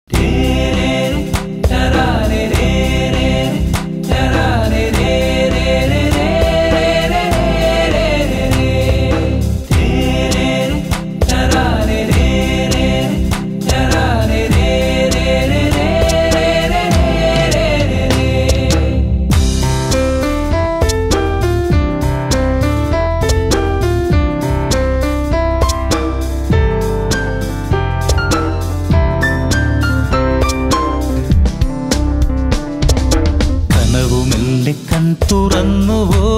തുറന്നുവോ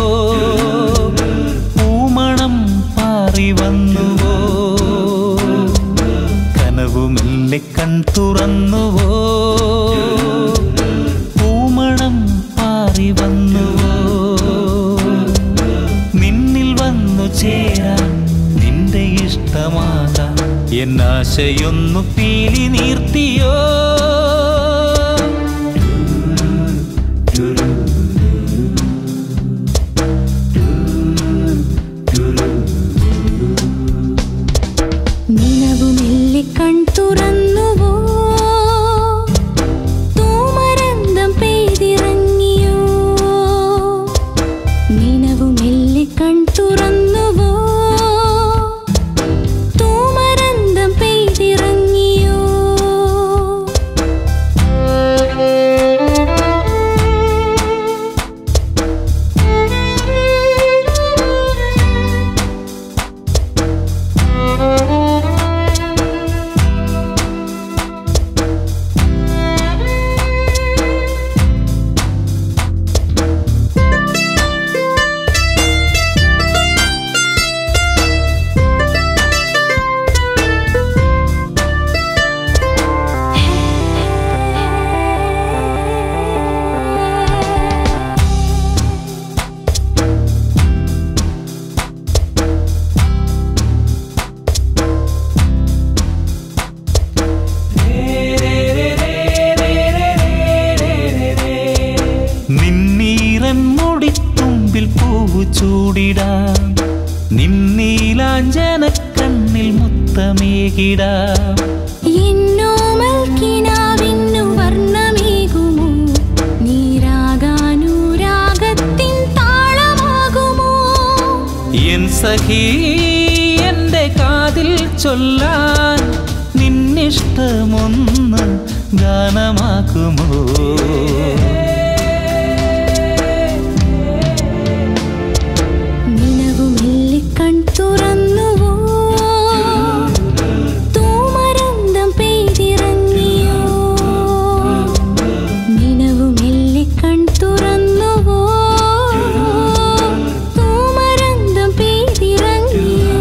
പൂമണം പാറി വന്നുവോ കനവുമെല്ലെ കൺ തുറന്നുവോ പൂമണം പാറി വന്നുവോ നിന്നിൽ വന്നു ചേരാൻ നിന്റെ ഇഷ്ടമാകാൻ എന്നാശയൊന്നു പീലി നീർത്തിയോ നിലവുമെല്ലെ കൺ തുറന്നുവോ തൂമരന്തം പെയ്തിറങ്ങിയോ നിലവുമെല്ലെ കൺ തുറന്നുവോ തൂമരന്തം പെയ്തിറങ്ങിയോ മുടിത്തുമ്പിൽ പൂവു ചൂടിടാം നിന്നീലാഞ്ജന കണ്ണിൽ മുത്തമേകിടാം എന്നോമൽ കിനാവിന്നു വർണ്ണമേകുമോ നീരാഗാനുരാഗത്തിൻ താളമാകുമോ എൻ സഖി എന്റെ കാതിൽ ചൊല്ലാൻ നിന്നിഷ്ടമൊന്ന് ഗാനമാക്കുമോ കൺ തുറന്നുവോ തൂമരന്തം പെയ്തിറങ്ങിയോ നിലവുമെല്ലെ കൺ തുറന്നുവോ തൂമരന്തം പെയ്തിറങ്ങിയോ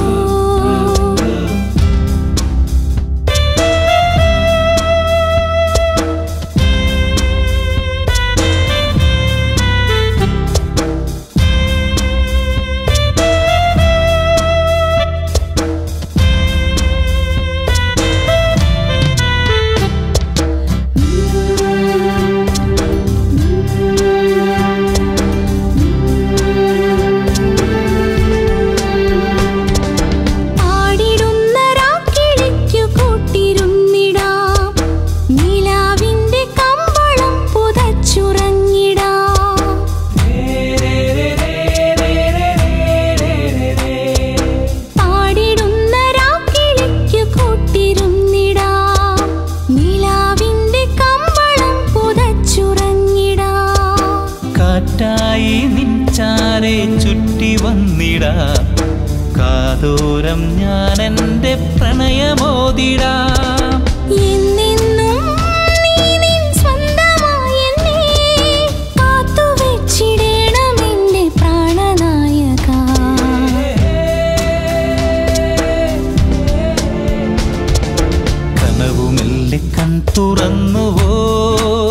കാറ്റായി നിൻചാരെ ചുറ്റി വന്നിടാം കാതോരം ഞാൻ എൻ്റെ പ്രണയമോതിടാം എന്നെന്നും നീ നിൻ സ്വന്തമായി എന്നെ കാത്തുവെച്ചിടണം എൻ്റെ പ്രാണനായക കനവുമെല്ലെ കൺ തുറന്നുവോ